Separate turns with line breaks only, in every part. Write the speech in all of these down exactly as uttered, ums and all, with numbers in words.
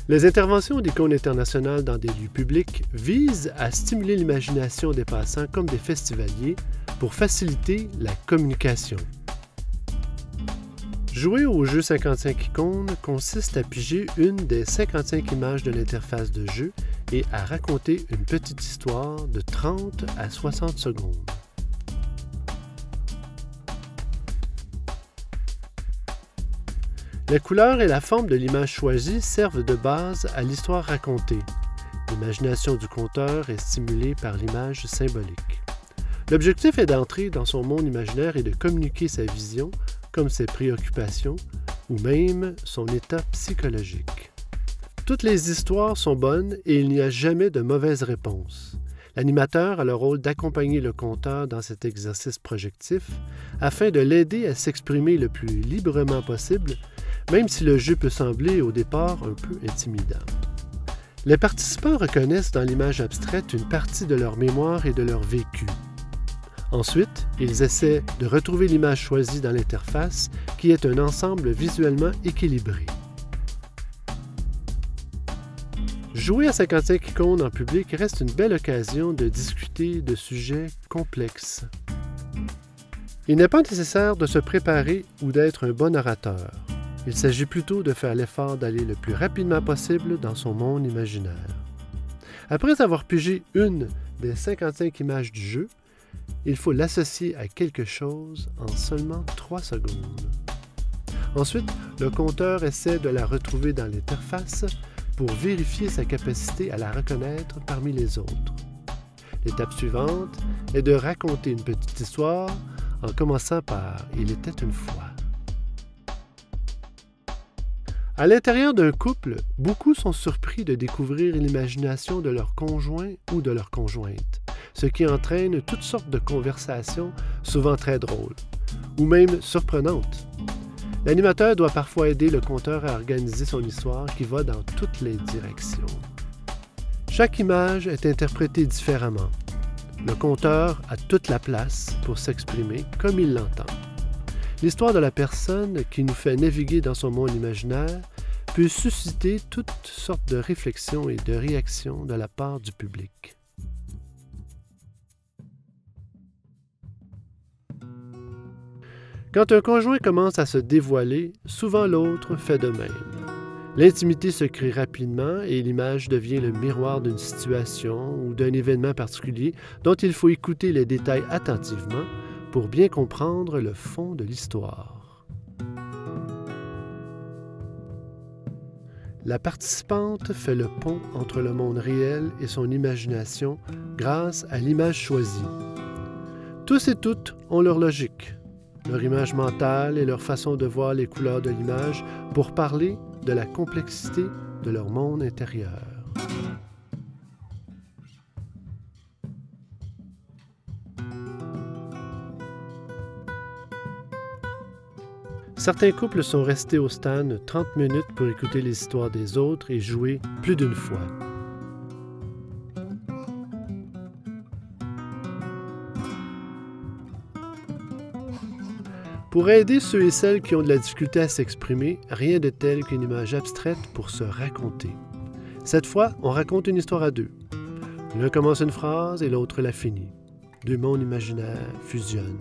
Les interventions d'Icônes internationales dans des lieux publics visent à stimuler l'imagination des passants comme des festivaliers pour faciliter la communication. Jouer au jeu cinquante-cinq icônes consiste à piger une des cinquante-cinq images de l'interface de jeu et à raconter une petite histoire de trente à soixante secondes. Les couleurs et la forme de l'image choisie servent de base à l'histoire racontée. L'imagination du conteur est stimulée par l'image symbolique. L'objectif est d'entrer dans son monde imaginaire et de communiquer sa vision, comme ses préoccupations, ou même son état psychologique. Toutes les histoires sont bonnes et il n'y a jamais de mauvaise réponse. L'animateur a le rôle d'accompagner le conteur dans cet exercice projectif afin de l'aider à s'exprimer le plus librement possible, même si le jeu peut sembler au départ un peu intimidant. Les participants reconnaissent dans l'image abstraite une partie de leur mémoire et de leur vécu. Ensuite, ils essaient de retrouver l'image choisie dans l'interface, qui est un ensemble visuellement équilibré. Jouer à cinquante-cinq icônes en public reste une belle occasion de discuter de sujets complexes. Il n'est pas nécessaire de se préparer ou d'être un bon orateur. Il s'agit plutôt de faire l'effort d'aller le plus rapidement possible dans son monde imaginaire. Après avoir pigé une des cinquante-cinq images du jeu, il faut l'associer à quelque chose en seulement trois secondes. Ensuite, le conteur essaie de la retrouver dans l'interface pour vérifier sa capacité à la reconnaître parmi les autres. L'étape suivante est de raconter une petite histoire en commençant par « Il était une fois ». À l'intérieur d'un couple, beaucoup sont surpris de découvrir l'imagination de leur conjoint ou de leur conjointe, ce qui entraîne toutes sortes de conversations, souvent très drôles, ou même surprenantes. L'animateur doit parfois aider le conteur à organiser son histoire qui va dans toutes les directions. Chaque image est interprétée différemment. Le conteur a toute la place pour s'exprimer comme il l'entend. L'histoire de la personne qui nous fait naviguer dans son monde imaginaire peut susciter toutes sortes de réflexions et de réactions de la part du public. Quand un conjoint commence à se dévoiler, souvent l'autre fait de même. L'intimité se crée rapidement et l'image devient le miroir d'une situation ou d'un événement particulier dont il faut écouter les détails attentivement pour bien comprendre le fond de l'histoire. La participante fait le pont entre le monde réel et son imagination grâce à l'image choisie. Tous et toutes ont leur logique, leur image mentale et leur façon de voir les couleurs de l'image pour parler de la complexité de leur monde intérieur. Certains couples sont restés au stand trente minutes pour écouter les histoires des autres et jouer plus d'une fois. Pour aider ceux et celles qui ont de la difficulté à s'exprimer, rien de tel qu'une image abstraite pour se raconter. Cette fois, on raconte une histoire à deux. L'un commence une phrase et l'autre la finit. Deux mondes imaginaires fusionnent.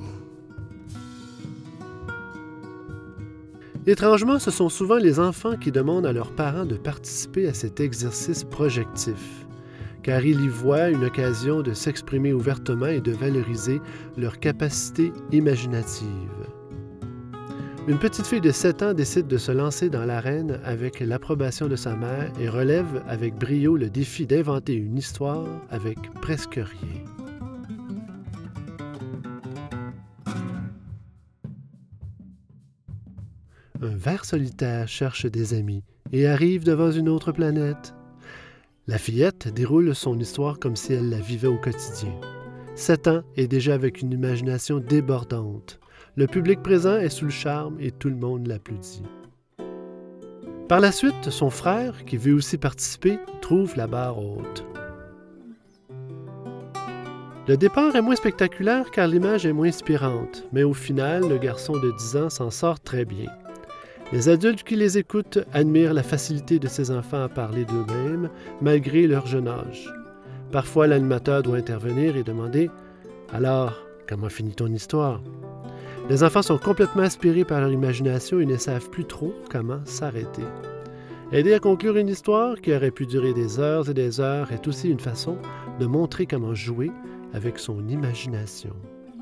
Étrangement, ce sont souvent les enfants qui demandent à leurs parents de participer à cet exercice projectif, car ils y voient une occasion de s'exprimer ouvertement et de valoriser leur capacité imaginative. Une petite fille de sept ans décide de se lancer dans l'arène avec l'approbation de sa mère et relève avec brio le défi d'inventer une histoire avec presque rien. Un ver solitaire cherche des amis et arrive devant une autre planète. La fillette déroule son histoire comme si elle la vivait au quotidien. Sept ans et déjà avec une imagination débordante. Le public présent est sous le charme et tout le monde l'applaudit. Par la suite, son frère, qui veut aussi participer, trouve la barre haute. Le départ est moins spectaculaire car l'image est moins inspirante, mais au final, le garçon de dix ans s'en sort très bien. Les adultes qui les écoutent admirent la facilité de ces enfants à parler d'eux-mêmes, malgré leur jeune âge. Parfois, l'animateur doit intervenir et demander « Alors, comment finit ton histoire ?» Les enfants sont complètement aspirés par leur imagination et ne savent plus trop comment s'arrêter. Aider à conclure une histoire qui aurait pu durer des heures et des heures est aussi une façon de montrer comment jouer avec son imagination.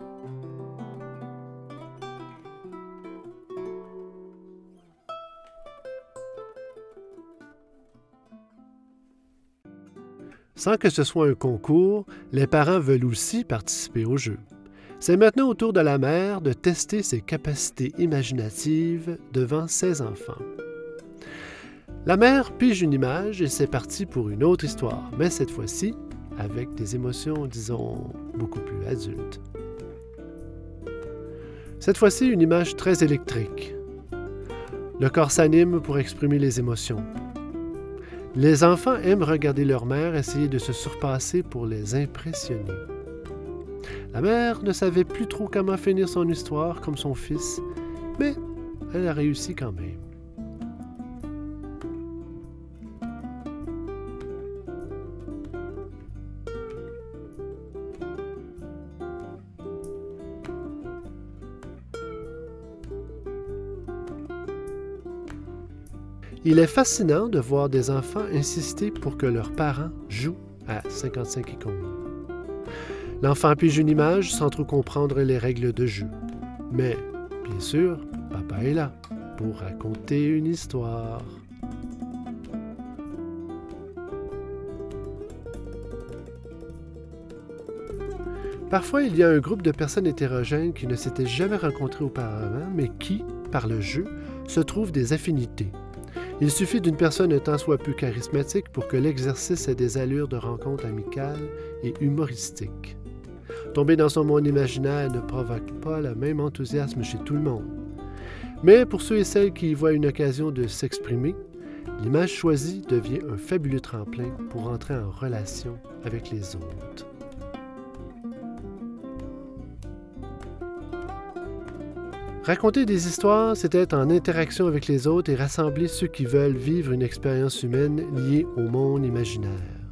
Sans que ce soit un concours, les parents veulent aussi participer au jeu. C'est maintenant au tour de la mère de tester ses capacités imaginatives devant ses enfants. La mère pige une image et c'est parti pour une autre histoire, mais cette fois-ci avec des émotions, disons, beaucoup plus adultes. Cette fois-ci, une image très électrique. Le corps s'anime pour exprimer les émotions. Les enfants aiment regarder leur mère essayer de se surpasser pour les impressionner. La mère ne savait plus trop comment finir son histoire comme son fils, mais elle a réussi quand même. Il est fascinant de voir des enfants insister pour que leurs parents jouent à cinquante-cinq icônes. L'enfant pige une image sans trop comprendre les règles de jeu. Mais, bien sûr, papa est là pour raconter une histoire. Parfois, il y a un groupe de personnes hétérogènes qui ne s'étaient jamais rencontrées auparavant, mais qui, par le jeu, se trouvent des affinités. Il suffit d'une personne un tant soit peu charismatique pour que l'exercice ait des allures de rencontre amicale et humoristique. Tomber dans son monde imaginaire ne provoque pas le même enthousiasme chez tout le monde. Mais pour ceux et celles qui y voient une occasion de s'exprimer, l'image choisie devient un fabuleux tremplin pour entrer en relation avec les autres. Raconter des histoires, c'est être en interaction avec les autres et rassembler ceux qui veulent vivre une expérience humaine liée au monde imaginaire.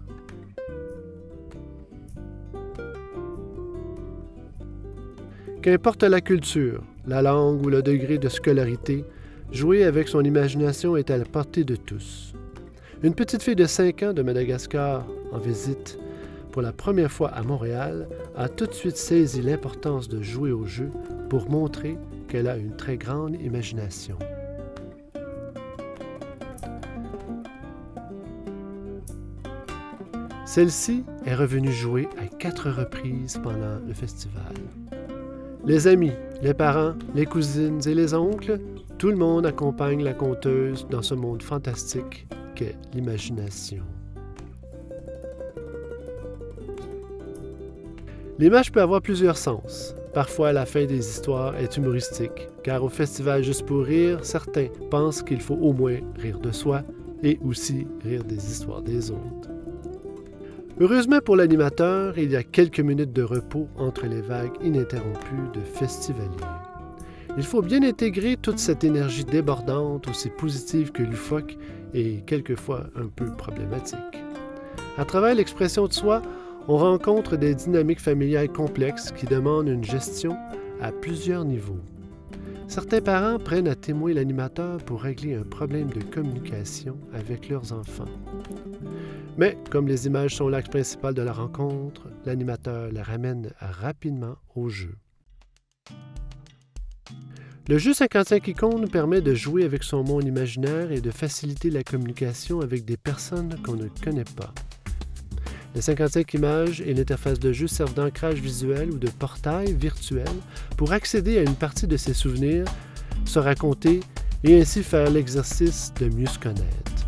Qu'importe la culture, la langue ou le degré de scolarité, jouer avec son imagination est à la portée de tous. Une petite fille de cinq ans de Madagascar, en visite pour la première fois à Montréal, a tout de suite saisi l'importance de jouer au jeu pour montrer qu'elle a une très grande imagination. Celle-ci est revenue jouer à quatre reprises pendant le festival. Les amis, les parents, les cousines et les oncles, tout le monde accompagne la conteuse dans ce monde fantastique qu'est l'imagination. L'image peut avoir plusieurs sens. Parfois, la fin des histoires est humoristique, car au festival Juste pour rire, certains pensent qu'il faut au moins rire de soi et aussi rire des histoires des autres. Heureusement pour l'animateur, il y a quelques minutes de repos entre les vagues ininterrompues de festivaliers. Il faut bien intégrer toute cette énergie débordante, aussi positive que loufoque et quelquefois un peu problématique. À travers l'expression de soi, on rencontre des dynamiques familiales complexes qui demandent une gestion à plusieurs niveaux. Certains parents prennent à témoin l'animateur pour régler un problème de communication avec leurs enfants. Mais comme les images sont l'axe principal de la rencontre, l'animateur les ramène rapidement au jeu. Le jeu cinquante-cinq icônes permet de jouer avec son monde imaginaire et de faciliter la communication avec des personnes qu'on ne connaît pas. Les cinquante-cinq images et l'interface de jeu servent d'ancrage visuel ou de portail virtuel pour accéder à une partie de ses souvenirs, se raconter et ainsi faire l'exercice de mieux se connaître.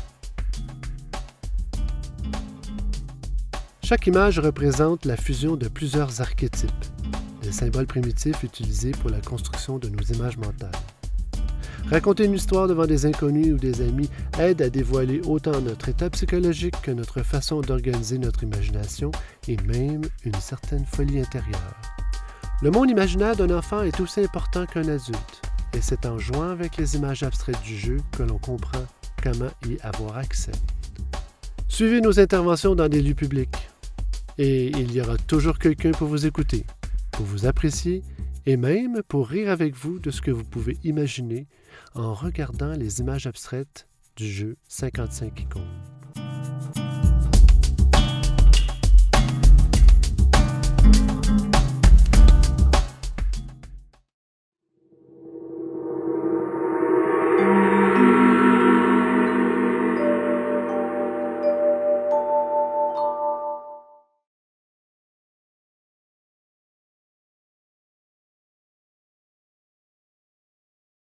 Chaque image représente la fusion de plusieurs archétypes, des symboles primitifs utilisés pour la construction de nos images mentales. Raconter une histoire devant des inconnus ou des amis aide à dévoiler autant notre état psychologique que notre façon d'organiser notre imagination et même une certaine folie intérieure. Le monde imaginaire d'un enfant est aussi important qu'un adulte. et c'est en jouant avec les images abstraites du jeu que l'on comprend comment y avoir accès. Suivez nos interventions dans des lieux publics et il y aura toujours quelqu'un pour vous écouter, pour vous apprécier et même pour rire avec vous de ce que vous pouvez imaginer en regardant les images abstraites du jeu cinquante-cinq icônes.